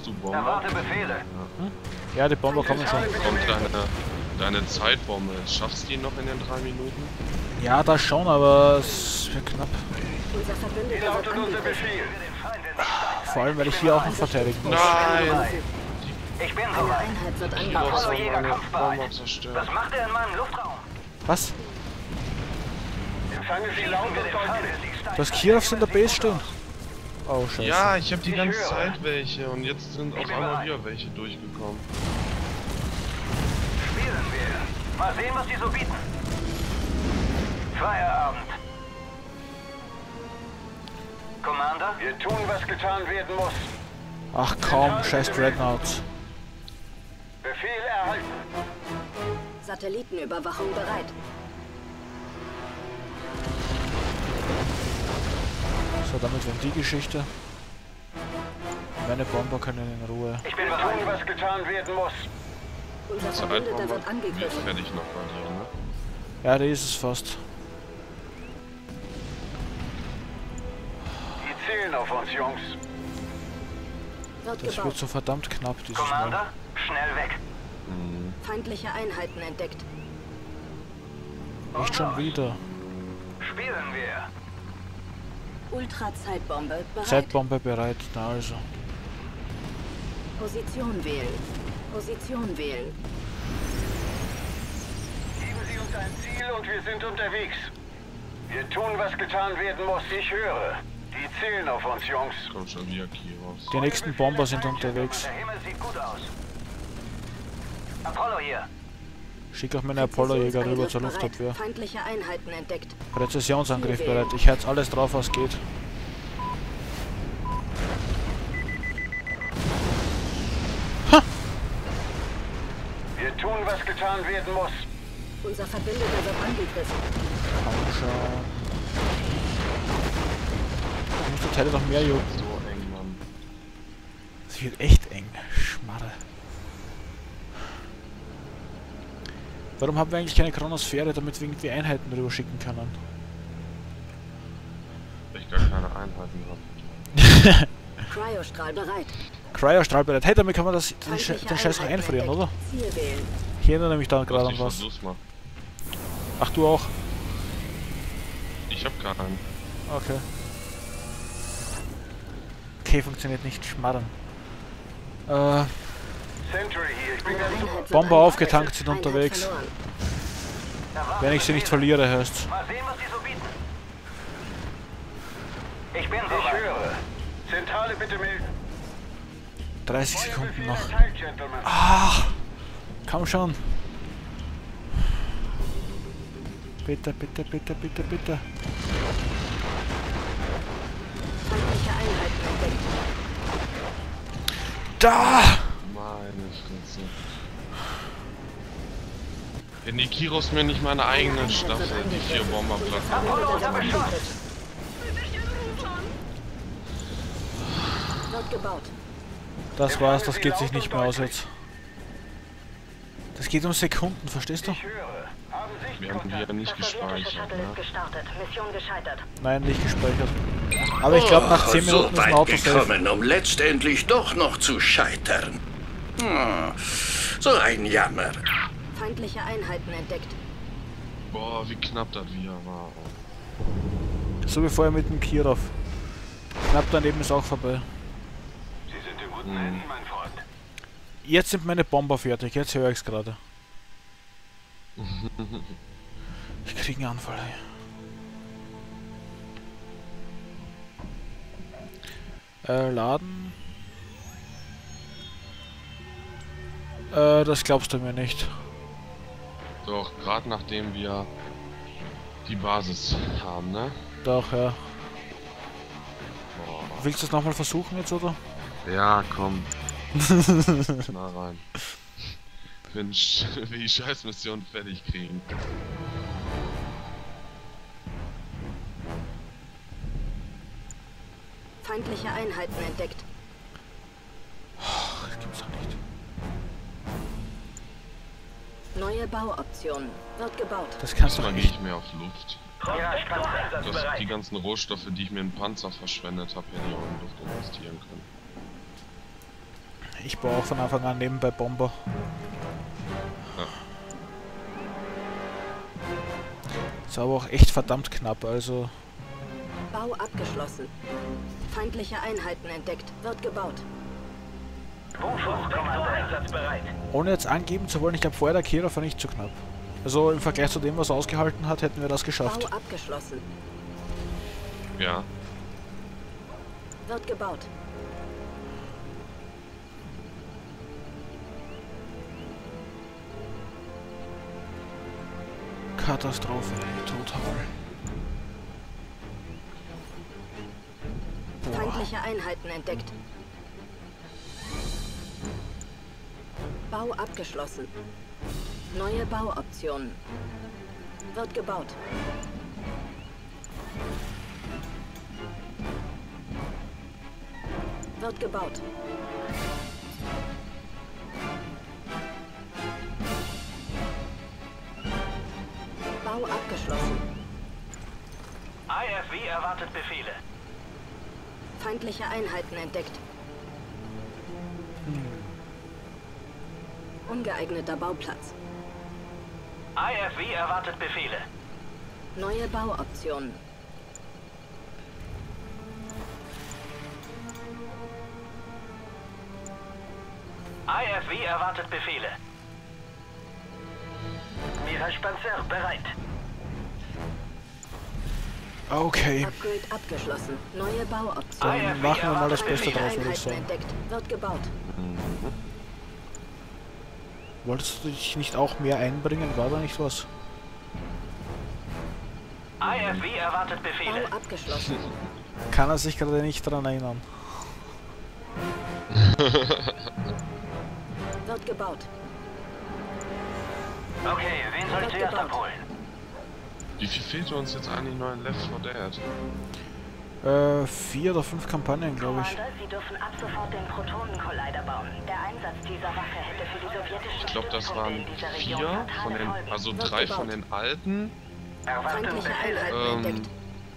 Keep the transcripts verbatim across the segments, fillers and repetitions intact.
Hast du Bomber? Erwarte Befehle. Ja, hm? Ja, die Bomber kommen schon. Kommt deine, deine Zeitbombe. Schaffst du die noch in den drei Minuten? Ja, das schon, aber es wird knapp. Unser Verbündeter wird angegriffen. Vor allem, weil ich hier auch noch verteidigen muss. Nein! Ich bin Eine soweit. Einheit wird Die angegriffen. Bosse Jäger meine kampfbereit. Bomber zerstört. Was macht er in meinem Luftraum? Was? Empfange Sie laut und deutlich. Du hast Kirovs in der Base stehen? Oh, scheiße. Ja, ich habe die ganze höre. Zeit welche und jetzt sind auf einmal wieder welche durchgekommen. Spielen wir. Mal sehen, was die so bieten. Feierabend. Commander? Wir tun, was getan werden muss. Ach komm, scheiß Dreadnoughts. Befehl erhalten. Satellitenüberwachung bereit. So, damit wäre die Geschichte. Meine Bomber können in Ruhe. Ich bin bereit. Wir tun, was getan werden muss. Unser Verbündeter Zeitbombe wird wird angegriffen. fertig noch bei dir, ne? Ja, die ist es fast. Die zählen auf uns, Jungs. Wird Das wird gebaut. so verdammt knapp dieses Mal. Commander, schnell weg. Mhm. Feindliche Einheiten entdeckt. Nicht schon wieder. Spielen wir. Ultra-Zeitbombe bereit. Zeitbombe bereit, na also. Position wählen. Position wählen. Geben Sie uns ein Ziel und wir sind unterwegs. Wir tun, was getan werden muss. Ich höre. Die zählen auf uns, Jungs. Kommt schon wieder Kiros. Die nächsten Bomber sind unterwegs. Der Himmel sieht gut aus. Apollo hier. Schick auch meine Apollo-Jäger rüber zur Bereit. Luftabwehr. Feindliche Einheiten entdeckt. Präzisionsangriff bereit. Ich herz alles drauf, was geht. Ha! Wir tun, was getan werden muss. Unser Verbündeter wird angegriffen. Komm schon. Ich muss die Teile noch mehr jucken. So eng, Mann. Es wird echt eng. Schmarre. Warum haben wir eigentlich keine Chronosphäre, damit wir irgendwie Einheiten rüber schicken können? Weil ich gar keine Einheiten habe. Cryostrahl bereit. Cryostrahl bereit. Hey, damit kann man das, den, Sch Feindliche den Scheiß noch Einheiten einfrieren, oder? entdeckt. Ziel wählen. Ich erinnere mich da gerade an Ich was. versuch's mal. Ach, du auch? Ich hab gar keinen. Okay. Okay, funktioniert nicht. Schmarren. Äh, Century hier. Ich bin Eine ganz Einheit wird Bomber angegriffen. aufgetankt, sind Einheit unterwegs. verloren. Wenn ich sie nicht verliere, heißt. Mal sehen, was die so bieten. Ich bin soweit. Ich höre. Zentrale bitte melden. dreißig Sekunden noch. Erteilt, Gentlemen. Ah! Komm schon. Bitte, bitte, bitte, bitte, bitte. Feindliche Einheiten entdeckt. Da! Meine Fresse. Wenn die Kiros mir nicht meine eigene Staffel, die vier Bomberplatten. Verbündeter wird angegriffen. Wird gebaut. Das war's, das geht sich nicht mehr aus jetzt. Das geht um Sekunden, verstehst du? Ich höre. Haben sich Wir haben die ja nicht gespeichert, ne? gestartet. Mission gescheitert. Nein, nicht gespeichert. Aber ich glaube, nach zehn so Minuten ist ein weit Auto safe. gekommen, um letztendlich doch noch zu scheitern. Hm, so ein Jammer. Feindliche Einheiten entdeckt. Boah, wie knapp das wieder war. So wie vorher mit dem Kirov. Knapp daneben ist auch vorbei. Sie sind in guten Hm. Händen, mein Freund. Jetzt sind meine Bomber fertig, jetzt höre ich es gerade. Ich kriege einen Anfall. Äh, laden. Äh, das glaubst du mir nicht. Doch, gerade nachdem wir die Basis haben, ne? Doch, ja. Boah. Willst du es nochmal versuchen jetzt, oder? Ja, komm. Na rein. Wenn wir die Scheißmission fertig kriegen. Feindliche Einheiten entdeckt. Das gibt's doch nicht. Neue Bauoptionen. Wird gebaut. Das kannst du doch Diesmal gehe nicht. ich mehr auf Luft. Ja, ich bin Das, einsatzbereit. die ganzen Rohstoffe, die ich mir in Panzer verschwendet habe, hätte ich auch in Luft investieren können. Ich baue auch von Anfang an nebenbei Bomber. Ja. Ist aber auch echt verdammt knapp, also... Bau abgeschlossen. Feindliche Einheiten entdeckt. Wird gebaut. Einsatzbereit. Ohne jetzt angeben zu wollen, ich glaube vorher der Kirov war nicht so knapp. Also im Vergleich zu dem, was er ausgehalten hat, hätten wir das geschafft. Bau abgeschlossen. Ja. Wird gebaut. Katastrophe, total. Boah. Feindliche Einheiten entdeckt. Bau abgeschlossen. Neue Bauoptionen. Wird gebaut. Wird gebaut. Bau abgeschlossen. I F V erwartet Befehle. Feindliche Einheiten entdeckt. Ungeeigneter Bauplatz. I F V erwartet Befehle. Neue Bauoptionen. I F V erwartet Befehle. Mirage Panzer bereit. Okay, Upgrade abgeschlossen. Neue Bauoptionen. dann machen wir mal das Beste draus, würde ich Einheiten sagen. entdeckt. Wird gebaut. Wolltest du dich nicht auch mehr einbringen? War da nicht was? I F V erwartet Befehle. Bau abgeschlossen. Kann er sich gerade nicht daran erinnern. Wird gebaut. Okay, wen soll ich Wird zuerst gebaut. abholen? Wie viel fehlt uns jetzt eigentlich noch in Left four Dead? Äh, vier oder fünf Kampagnen, glaube ich. Commander, Sie dürfen ab sofort den Protonen-Collider bauen. Der Einsatz dieser Waffe hätte für die sowjetischen Ich glaube, das Stützpunkte waren in dieser Region vier fatale von den, Folgen. also Wird drei gebaut. von den alten. Erwarten Feindliche Befehle. Einheiten Ähm, entdeckt.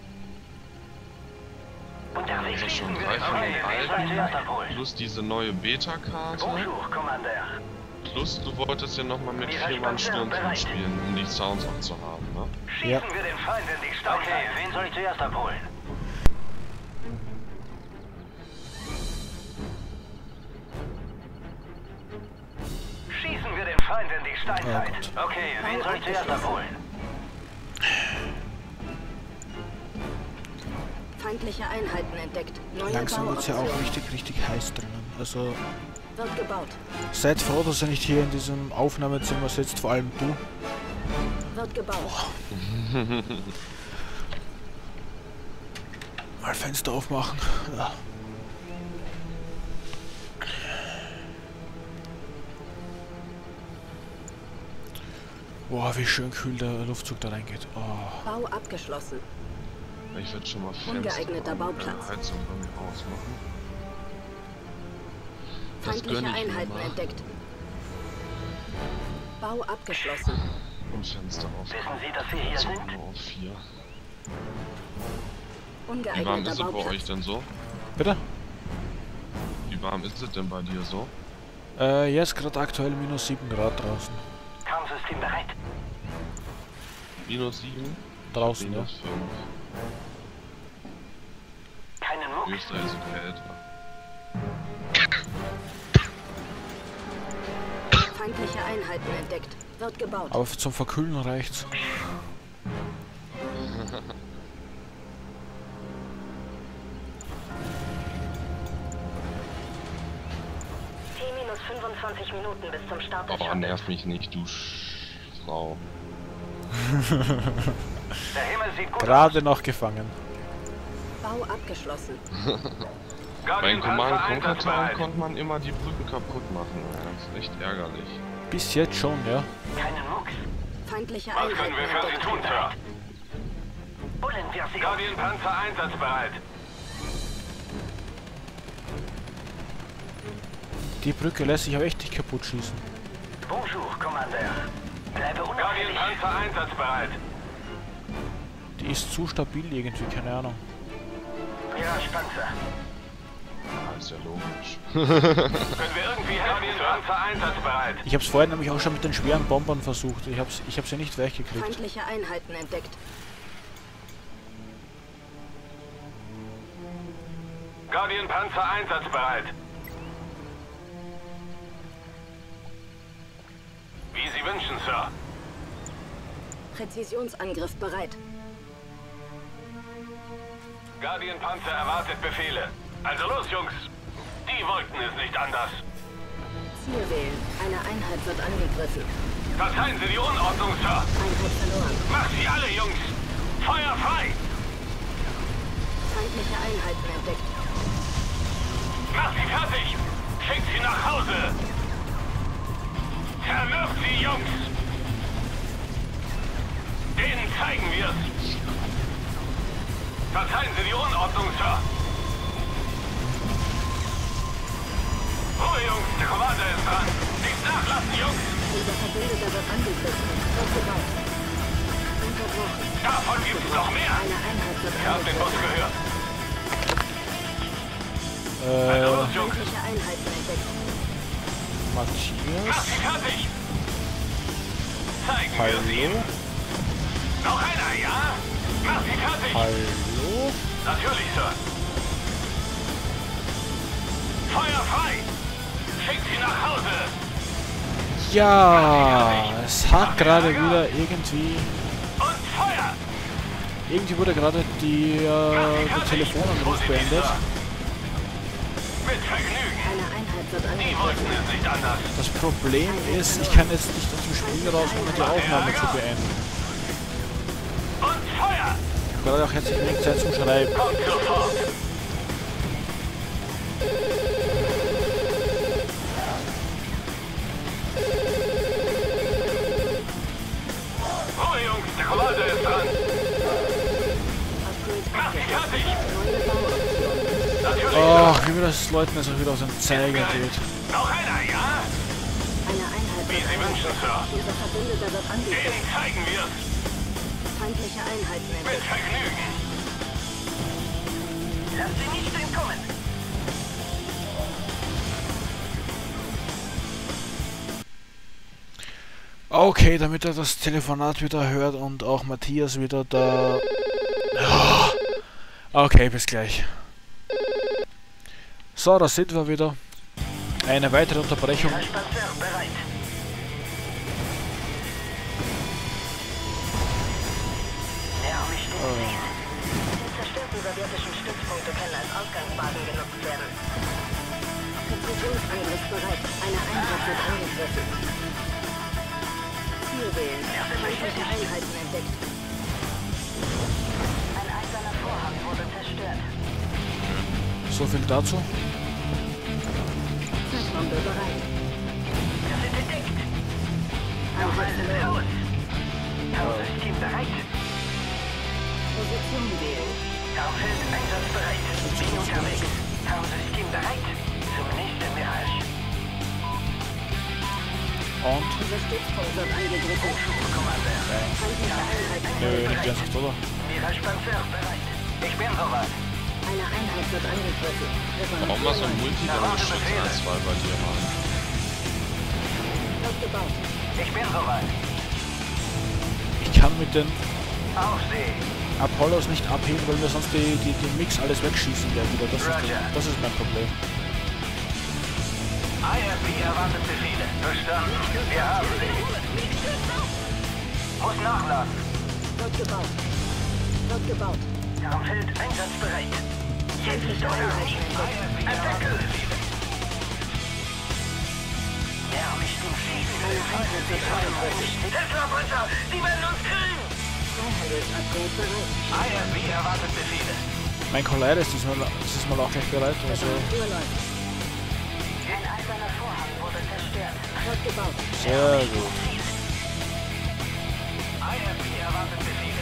Unterwegs. Also schon drei von den Okay, wen soll ich zuerst alten, abholen? plus diese neue Beta-Karte. Bonjour, Commander. Plus du wolltest ja nochmal mit vier Mann Sturmteam spielen, um die Sounds auch zu haben, ne? Schießen Ja. wir den Feind in die Steinzeit. Okay, wen soll ich zuerst abholen? Schießen wir den Feind in die Steinzeit. Oh Okay, wen soll ich zuerst abholen? Feindliche Einheiten entdeckt. Neue Langsam wird es ja auch Bauoptionen. richtig, richtig heiß drinnen. Also Wird gebaut. seid froh, dass ihr nicht hier in diesem Aufnahmezimmer sitzt, vor allem du. Wird gebaut. Mal Fenster aufmachen. Ja. Boah, wie schön kühl der Luftzug da reingeht. Oh. Bau abgeschlossen. Ich werde schon mal Fenster Ungeeigneter und, Bauplatz. äh, Heizung bei mir ausmachen. Das Feindliche gönn ich mir Einheiten mal. entdeckt. Bau abgeschlossen. Und Fenster auf. Wissen Sie, dass wir hier Heizung sind? nur auf vier. Wie warm Ungeeigneter ist es bei euch Bauplatz. denn so? Bitte? Wie warm ist es denn bei dir so? Äh, jetzt gerade aktuell minus sieben Grad draußen. Kampfsystem bereit. Minus sieben? Draußen, ja. Minus fünf. Keinen Muck. Österreich ist kälter. Feindliche Einheiten entdeckt. Wird gebaut. Aber zum Verkühlen reicht's. T minus fünfundzwanzig Minuten bis zum Start des Oh, Shuttles. nerv mich nicht, du Sch Frau. Der Himmel sieht gut Gerade noch gefangen. Bau abgeschlossen. aus. Beim Guardian Command Panzer Conquer Town einsatzbereit. konnte man immer die Brücken kaputt machen. Ja, das ist echt ärgerlich. Bis jetzt schon, ja. Keinen Mucks. Feindliche Was können Einheiten wir für Sie entdeckt. tun, Sir? Bullen wir sie. Guardian Panzer einsatzbereit. Die Brücke lässt sich aber echt nicht kaputt schießen. Bonjour, Commander. Bleibe unauffällig. Guardian Panzer einsatzbereit. Die ist zu stabil irgendwie, keine Ahnung. Mirage Panzer. Ja, ist ja logisch. Können wir irgendwie Panzer einsatzbereit. Ich habe es vorhin nämlich auch schon mit den schweren Bombern versucht. Ich habe ich hab sie nicht weggekriegt. Feindliche Einheiten entdeckt. Guardian Panzer einsatzbereit. Wie Sie wünschen, Sir. Präzisionsangriff bereit. Guardian Panzer erwartet Befehle. Also los, Jungs. Die wollten es nicht anders. Ziel wählen. Eine Einheit wird angegriffen. Verzeihen Sie die Unordnung, Sir. Einheit verloren. Macht sie alle, Jungs. Feuer frei. Feindliche Einheiten entdeckt. Macht sie fertig. Schickt sie nach Hause. Zermürbt sie, Jungs. Denen zeigen wir's. Verzeihen Sie die Unordnung, Sir. Ruhe, Jungs. Der Commander ist dran. Nicht nachlassen, Jungs. Unser Verbündeter wird angegriffen. Wird gebaut. Unterbrochen. Davon gibt's noch mehr. Eine Einheit wird Ich hab den Boss angegriffen. gehört. Äh, Also los, Jungs. Feindliche Einheiten entdeckt. Macht Matthias. sie fertig. Zeigen wir Hallo. sie. Noch einer, ja? Macht sie fertig. Hallo. Natürlich, Sir. Feuer frei. Schickt sie nach Hause. Ja, es hat gerade wieder irgendwie... Und Feuer. Irgendwie wurde gerade die, äh, der Telefonanruf beendet. Mit Vergnügen. Eine Einheit wird Die angegriffen. wollten es nicht anders. Das Problem ist, ich kann jetzt nicht aus dem Spiel raus, ohne die Aufnahme zu beenden. Und Feuer. Ich habe gerade auch jetzt nicht wenig Zeit zum Schreiben. Kommt sofort. Ruhe, Jungs. Der Commander ist dran. Upgrade Macht sie fertig. Neue Bauoption. Natürlich, Ach, wie mir das Leuten jetzt auch wieder auf den Zeiger geht. Noch einer, ja? Eine Einheit Wie wird Sie wünschen, Sir. Unser Verbündeter wird angegriffen. Denen zeigen wir's. Feindliche Einheiten Mit entdeckt. Vergnügen. Lass sie nicht entkommen. Okay, damit er das Telefonat wieder hört und auch Matthias wieder da... Ah. Okay, bis gleich. So, da sind wir wieder. Eine weitere Unterbrechung. Panzer bereit. Näher mich den Ziel. Die zerstörten sowjetischen Stützpunkte können als Ausgangsbasen genutzt werden. Präzisionsangriff bereit. Eine Einheit wird angegriffen. Ziel wählen. Feindliche Einheiten entdeckt. Ein eiserner Vorhang wurde zerstört. So viel dazu. Zeitbombe bereit. Wir sind entdeckt. Einheit verloren. Tausendsystem bereit. Position wählen. Kampfheld einsatzbereit. Bin unterwegs. Tausendsystem bereit. Zum nächsten Mirage. Und? Unser Stützpunkt wird angegriffen. Commander. Feindliche Einheiten Nö, werden nicht ernsthaft, oder? Mirage Panzer bereit. Ich bin soweit. Eine Einheit wird angegriffen. Warum was im Multi dann Geschütz eins zwei bei dir haben? Wird gebaut. Ich bin soweit. Ich kann mit den Auf See. Apollos nicht abheben, weil mir sonst die, die, die Mix alles wegschießen werden wieder. Das ist, Roger. das ist mein Problem. I F B erwartet Befehle. Verstanden. Wir haben sie. Muss nachladen. Wird gebaut. Wird gebaut. Kampfheld einsatzbereit. Jetzt Feindliche oder Einheiten nie. entdeckt. Attacke. Näher mich dem Ziel. Eine Einheit wird angegriffen. Tesla-Panzer, die werden uns kriegen. Freihandelsupgrade bereit. I F B erwartet Befehle. Mein Collider ist diesmal, ist diesmal auch gleich bereit. Also Reparatur läuft. Ein eiserner Vorhang wurde zerstört. Wird gebaut. sehr gut. I F B erwartet Befehle.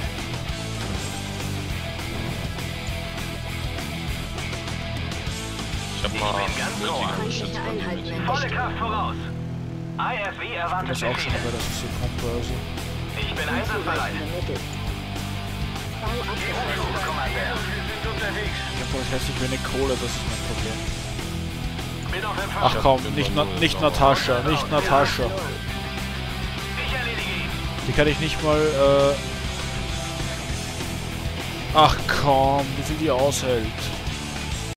Ich hab mal Multi Geschütz Feindliche bei mir Einheiten mit. entdeckt. Volle Kraft voraus. I F B Ich bin erwartet jetzt auch schon Befehle. dabei, dass ich hier komme. Also. Ich bin einsatzbereit. Ermittelt. Bau abgeschlossen. Commander. Wir sind unterwegs. Ich habe herzlich wenig Kohle, das ist mein Problem. Bin auf Empfang. Ach komm, nicht, Na nicht Natascha, nicht Natascha. Ich erledige ihn. Die kann ich nicht mal, äh... Ach komm, wie viel die aushält.